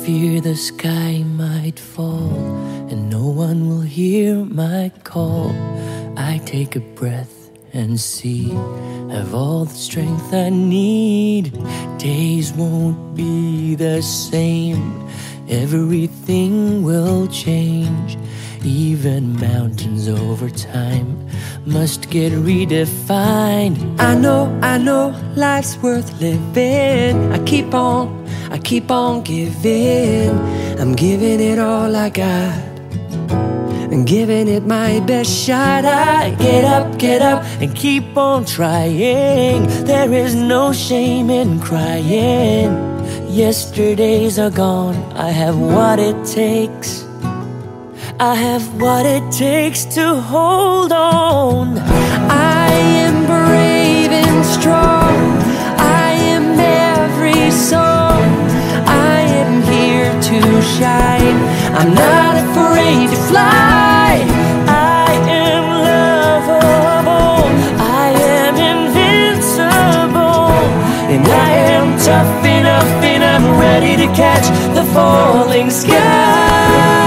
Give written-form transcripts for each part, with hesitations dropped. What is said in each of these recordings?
fear the sky might fall and no one will hear my call. I take a breath and see, have all the strength I need. Days won't be the same, everything will change. Even mountains over time must get redefined. I know life's worth living. I keep on giving. I'm giving it all I got, and giving it my best shot. I get up and keep on trying. There is no shame in crying. Yesterdays are gone, I have what it takes. I have what it takes to hold on. I am brave and strong. I am every song. I am here to shine. I'm not afraid to fly. I am lovable. I am invincible. And I am tough enough, and I'm ready to catch the falling sky.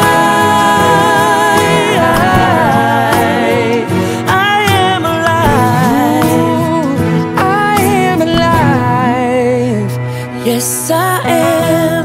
Yes, I am.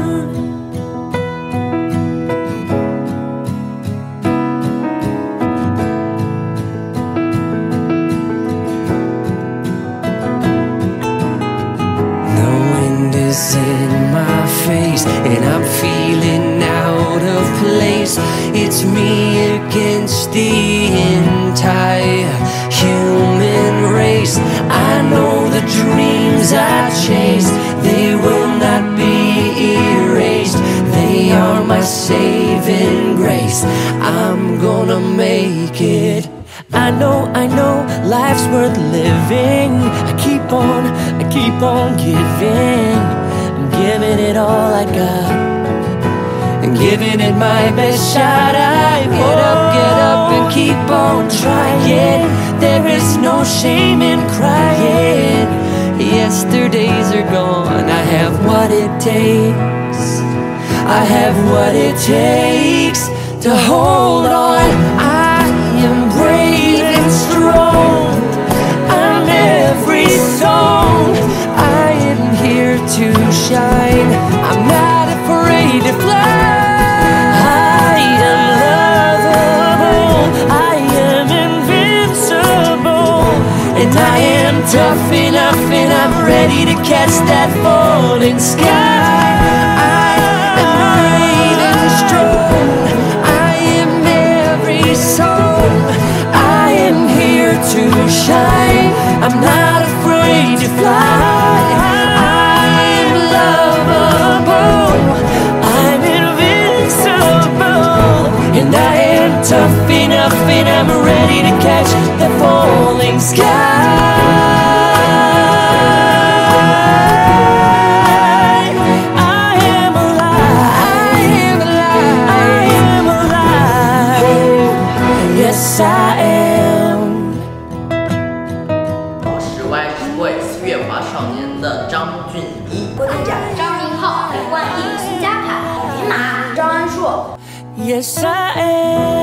The wind is in my face, and I'm feeling out of place. It's me against the entire human race. I know the dreams I chased, they will not be erased. They are my saving grace. I'm gonna make it. I know, life's worth living. I keep on giving. I'm giving it all I got, and giving it my best shot. I get up and keep on trying. There is no shame in crying. Yesterdays are gone, I have what it takes. I have what it takes to hold on. I am brave and strong. I'm every song. I am here to shine. I'm not afraid to fly. I am lovable. I am invincible. And I am tough enough, and I'm ready to catch that falling sky. I am brave and strong. I am every song. I am here to shine. I'm not afraid to fly. I'm lovable. I'm invincible. And I am tough enough, and I'm ready to catch the falling sky. Yes, I am. 我是 YXBOYS 月华少年的张俊一， 郭靖展、张明浩、李冠毅、孙佳凯、林马、张安硕。 Yes, I am.